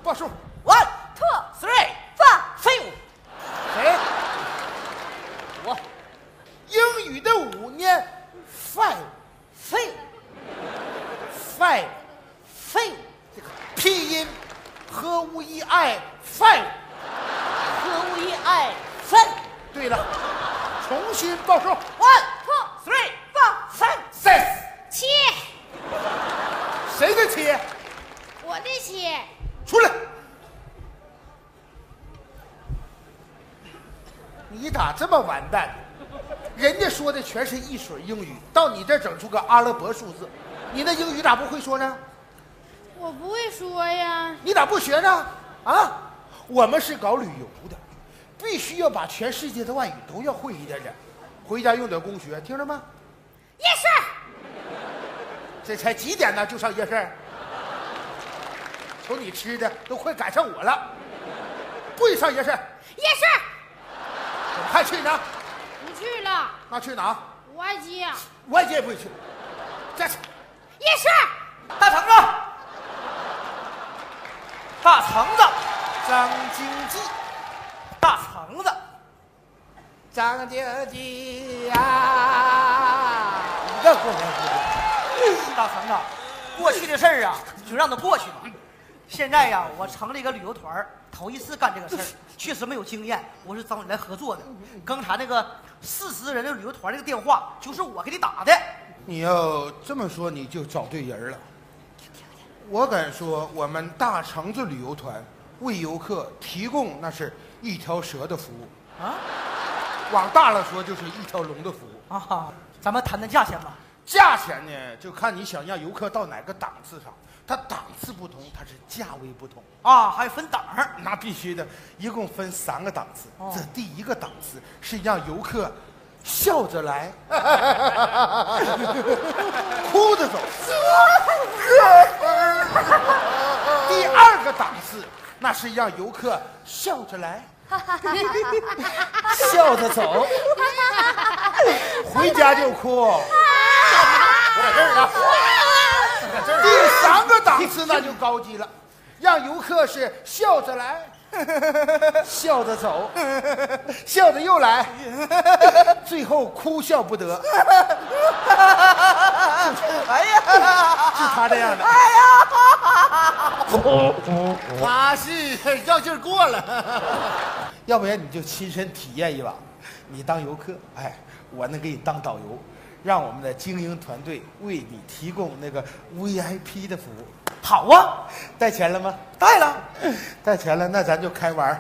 报数 ，1 2 3 4 废物。 谁？ 我英语的5念 five 废物 five 废物， 这个拼音和无一爱 five。 何无一爱分。 对了，重新报数 1 2 3 4 six。 7， 谁的7？ 我的7。 出来！你咋这么完蛋？人家说的全是一水英语，到你这儿整出个阿拉伯数字，你那英语咋不会说呢？ 我不会说呀。 你咋不学呢？啊，我们是搞旅游的，必须要把全世界的外语都要会一点点，回家用点功学，听着吗？ 夜市。 这才几点呢，就上夜市？瞅你吃的都快赶上我了，不许上夜市！ 夜市。 我还去呢？ 不去了。 那去哪？ 外街。 我也不会去。再去。 夜市。 大橙子，大橙子， 张经济， 大橙子， 张经济呀！你这过来大橙子，过去的事儿啊，就让它过去吧。现在呀，我成了一个旅游团，头一次干这个事儿，确实没有经验。我是找你来合作的。刚才那个40人的旅游团那个电话，就是我给你打的。 你要这么说，你就找对人了。我敢说，我们大橙子旅游团为游客提供那是一条蛇的服务啊， 往大了说就是一条龙的服务啊。咱们谈谈价钱吧。 价钱呢，就看你想让游客到哪个档次上，它档次不同，它是价位不同啊，还分档儿。 那必须的，一共分3个档次。 哦， 这第1个档次是让游客笑着来，哭着走。第2个档次，那是让游客笑着来，笑着走，回家就哭。我在这儿呢。第3个档次那就高级了，让游客是笑着来，笑着走，笑着又来，最后哭笑不得。 哎呀， 是他这样的。 哎呀， 他是让劲儿过了。要不然你就亲身体验一把，你当游客，哎，我能给你当导游，让我们的精英团队为你提供那个 VIP 的服务。 好啊， 带钱了吗？ 带了。 带钱了，那咱就开玩。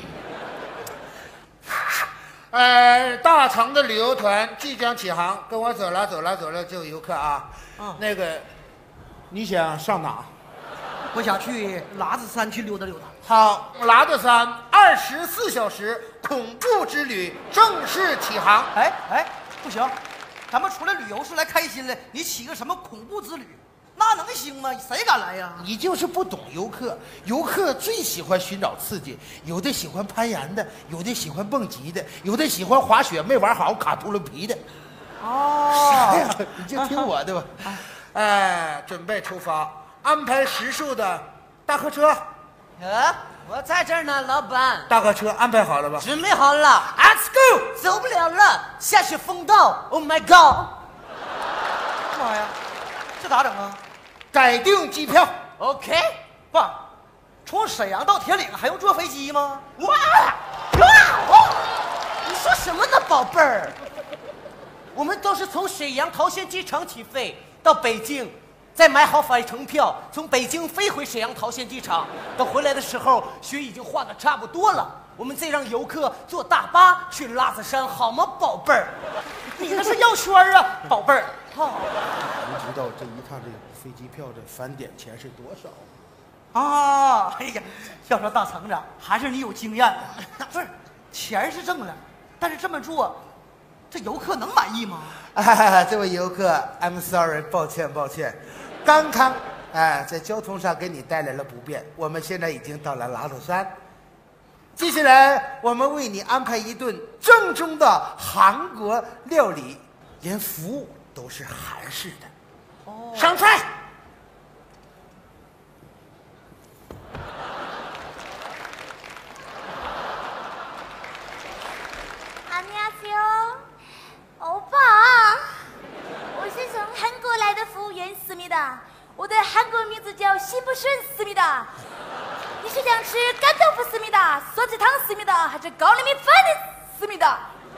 大橙的旅游团即将起航，跟我走了，就有游客啊。那个，你想上哪？ 我想去喇子山去溜达溜达。 好，喇子山24小时恐怖之旅正式起航。 哎，不行，咱们出来旅游是来开心的，你起个什么恐怖之旅，那能行吗？谁敢来呀？ 你就是不懂游客，游客最喜欢寻找刺激，有的喜欢攀岩的，有的喜欢蹦极的，有的喜欢滑雪没玩好卡秃噜皮的。啥呀？你就听我的吧。准备出发，安排食宿的大客车。 我在这儿呢，老板。 大客车安排好了吧？ 准备好了 ，Let's go， 走不了了，下去风道 ，Oh my God！ 妈呀，这咋整啊？ 改订机票。 OK， 爸，从沈阳到铁岭还用坐飞机吗？ 哇！你说什么呢，宝贝儿？我们都是从沈阳桃县机场起飞到北京，再买好返程票，从北京飞回沈阳桃县机场。等回来的时候，雪已经化得差不多了，我们再让游客坐大巴去喇子山，好吗，宝贝儿？你那是药圈啊，宝贝儿。 您知道这一趟这飞机票的返点钱是多少？ 啊，哎呀，要说大橙子，还是你有经验。不是，钱是挣了，但是这么做，这游客能满意吗？ 这位游客 ，I'm sorry， 抱歉，刚刚在交通上给你带来了不便。我们现在已经到了喇子山，接下来我们为你安排一顿正宗的韩国料理，连服务都是韩式的。上菜。 입니다. 오늘 한국名字叫西不顺思密达。你是想吃干豆腐思密达、酸菜汤思密达，还是高丽米饭的思密达？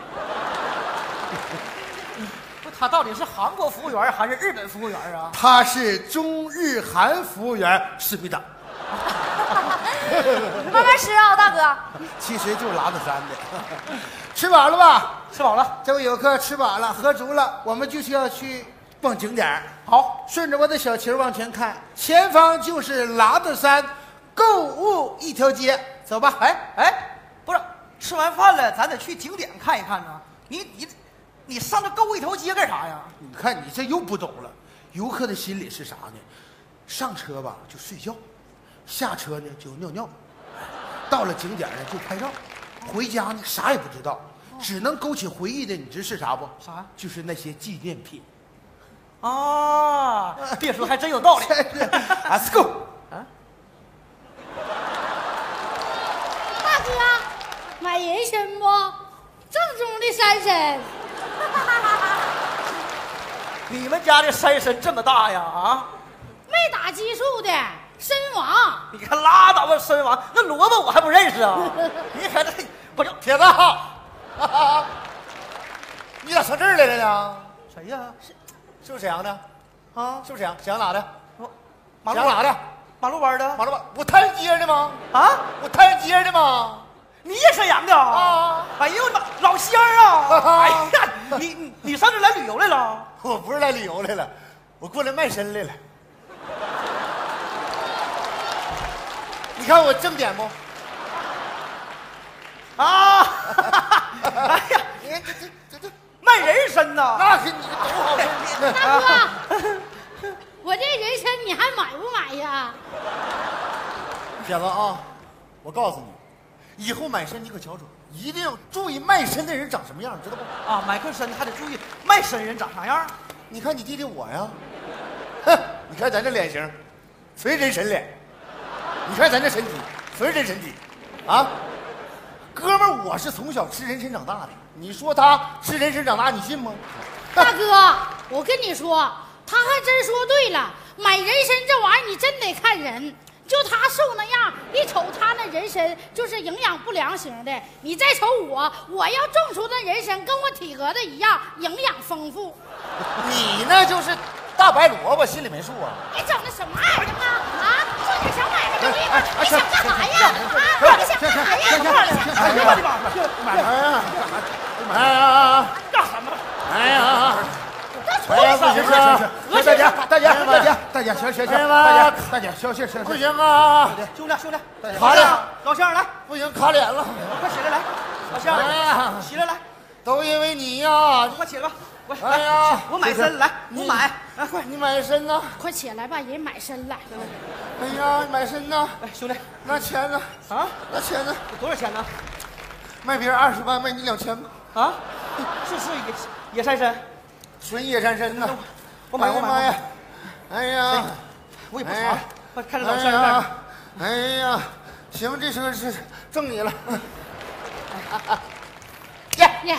不，他到底是韩国服务员还是日本服务员啊？ 他是中日韩服务员，思密达。 慢慢吃啊，大哥。 其实就是拉子山的。吃饱了吧？ 吃饱了。 这位游客吃饱了，喝足了，我们就是要去逛景点。 好， 顺着我的小旗往前看，前方就是拉子山购物一条街，走吧。 哎，不是，吃完饭了，咱得去景点看一看呢。你上这购物一条街干啥呀？ 你看你这又不懂了，游客的心理是啥呢？上车吧就睡觉，下车呢就尿尿，到了景点呢就拍照，回家呢啥也不知道，只能勾起回忆的，你知是啥不？ 啥？ 就是那些纪念品。 啊，别说还真有道理。 Let's go。 大哥，买人参不？正宗的山参。 你们家的山参这么大呀？啊？ 没打激素的参王。 你看拉倒吧，参王，那萝卜我还不认识啊！你看这不就铁子，你咋上这儿来了呢？ 谁呀？ 是不是沈阳的？ 啊， 是不是沈阳？沈阳哪的？ 马沈阳哪的？ 马路湾的。 马路湾，我太原街的吗？ 啊， 我太原街的吗？ 你也沈阳的啊？ 哎呦我的妈，老乡啊！哎呀，你上这来旅游来了？ 我不是来旅游来了，我过来卖身来了。你看我正点不？ 啊！哎呀， 你这卖人参呐！ 那可你多好吃！ 大哥，我这人参你还买不买呀？ 铁子啊，我告诉你，以后买参你可瞧准，一定要注意卖参的人长什么样，知道不？ 啊，买个参还得注意卖参人长啥样。 你看你弟弟我呀，哼，你看咱这脸型，纯人参脸。你看咱这身体，纯人参体，啊，哥们儿，我是从小吃人参长大的。你说他吃人参长大，你信吗？ 大哥，我跟你说，他还真说对了，买人参这玩意儿你真得看人。就他瘦那样，一瞅他那人参就是营养不良型的。你再瞅我要种出的人参跟我体格的一样，营养丰富。 你那就是大白萝卜，心里没数啊！ 你整的什么玩意儿啊？啊，做点小买卖的地方，你想干啥呀？啊，你想干啥呀？ 哎呀我的妈！ 哎呀， 干什么？ 哎呀！ 这哎呀，不行啊！ 大家，行，大家，消气， 不行啊！ 兄弟， 卡脸， 老乡来， 不行，卡脸了！ 快起来来，老乡， 哎呀起来来， 都因为你呀！ 快起来吧，我哎呀， 我买参来，我买，来快， 你买参呢？ 快起来吧，人买参了。 哎呀，买参呢？ 来兄弟， 那钱呢？ 啊， 那钱呢？ 多少钱呢？ 卖别人20万，卖你2000吧。 啊，是野山参， 纯野山参呢？ 我买妈呀！哎呀， 我也不查，快看着老哎乡干呀，哎呀，行，这车是挣你了。 耶，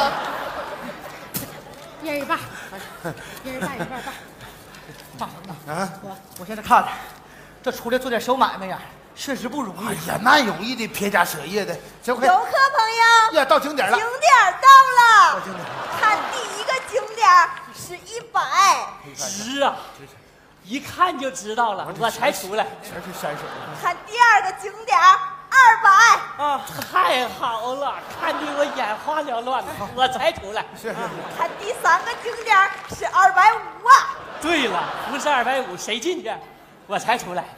一人一半，一人一半， 大成啊，我现在看这出来做点小买卖呀，确实不容易。 哎呀，那容易的，撇家舍业的，这快游客朋友， 呀，到景点了。 景点到了。 景点， 看第一个景点是100， 值啊！一看就知道了，我才出来。 全是山水。 看第二个景点200， 啊， 太好了，看得我眼花缭乱了，我才出来。 是。 看第三个景点是250啊。 对了，不是250，谁进去？我才出来。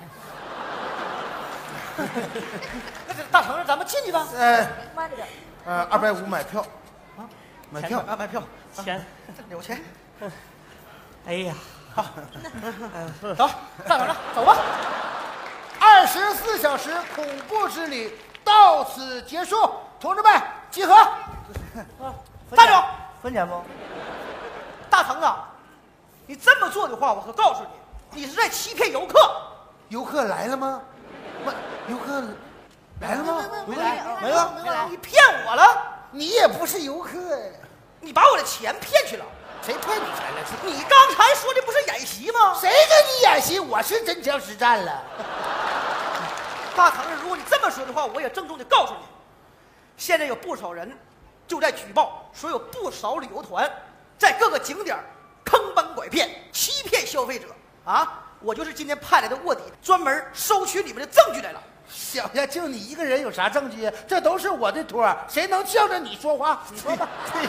那这大成，咱们进去吧。 慢着点。 250买票，买票， 买票， 钱， 有钱。 哎呀， 好，走，大成，走吧。 24小时恐怖之旅到此结束，同志们集合。 站住！分钱不？大成啊，你这么做的话，我可告诉你，你是在欺骗游客。 游客来了吗？游客来了吗？ 没来，你骗我了？ 你也不是游客， 你把我的钱骗去了。 谁骗你钱了？ 你刚才说的不是演习吗？ 谁跟你演习？我是真枪实战了。 大堂上，如果你这么说的话，我也郑重的告诉你，现在有不少人就在举报，说有不少旅游团在各个景点坑蒙拐骗、欺骗消费者啊！我就是今天派来的卧底，专门收取你们的证据来了。 小呀，就你一个人有啥证据？这都是我的托，谁能叫着你说话？你说吧。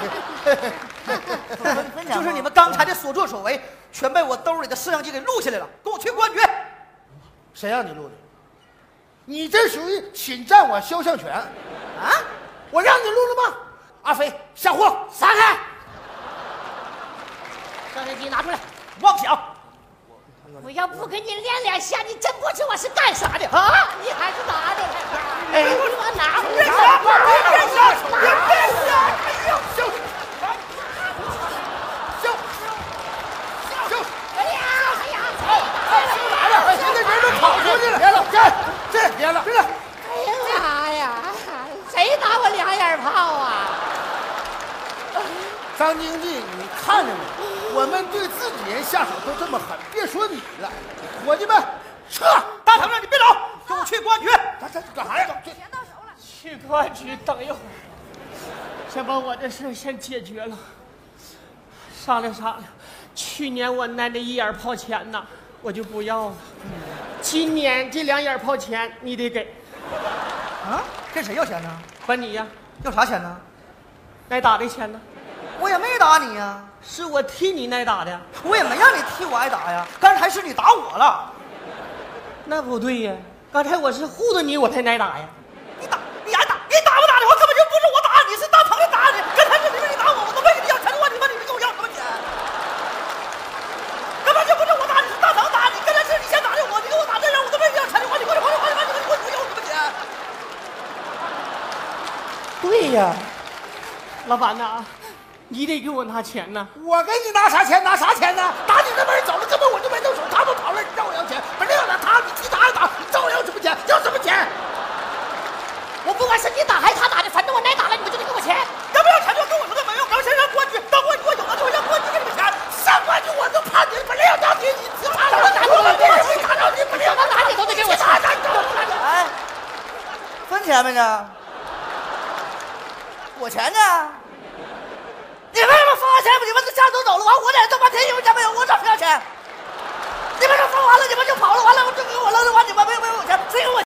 就是你们刚才的所作所为，全被我兜里的摄像机给录下来了，跟我去公安局。 谁让你录的？你这属于侵占我肖像权啊！我让你录了吗？阿飞，下货，撒开！ 摄像机拿出来！ 妄想！ 我要不跟你练两下，你真不知我是干啥的啊！你还是拿着来，我拿不别现在人都跑出去了，别了，这别了，这。 哎呀妈呀！谁打我两眼炮啊？ 张经济，你看着没？我们对自己人下手都这么狠，别说你了，伙计们，撤！ 大堂上你别走，跟我去公安局。 咱干啥呀？ 钱到手了。 去公安局等一会儿，先把我的事先解决了。商量商量，去年我那1眼炮钱呢，我就不要了。今年这2眼炮钱你得给。 啊？跟谁要钱呢？ 管你呀， 要啥钱呢？ 挨打的钱呢？ 我也没打你呀， 是我替你挨打的。 我也没让你替我挨打呀，刚才是你打我了。 那不对呀，刚才我是护着你，我才挨打呀。 你打，你挨打，你打不打的话，根本就不是我打你，是大堂的打你。刚才是你打我，我都没跟你要钱的话，你跟我要什么钱？根本就不是我打你，是大堂打你。刚才是你先打的我，你跟我打这样，我都没跟你要钱的话，你给我还，你给我要什么钱？ 对呀，老板呐，你得给我拿钱呐。 我给你拿啥钱？拿啥钱呢？打你那边人走了，根本我就没动手，他们跑了，你让我要钱？本来要打他，你替他打，你找我要什么钱？要什么钱？ 我不管是你打还是他打的，反正我挨打了，你们就得给我钱。 要不要钱就跟我说的没用，然后先让公安局，到公安局我有了就让公安局给你们钱。 上公安局我都怕你，本来要打你，你只怕我打我，我打着你，本来要打你都得给我钱。 哎，分钱没呢？我钱呢？你为什么分完钱你们这家都走了，完我在这半天一分钱没有，我找谁要钱？你们这分完了你们就跑了，完了就给我了，完你们没有钱，谁给我？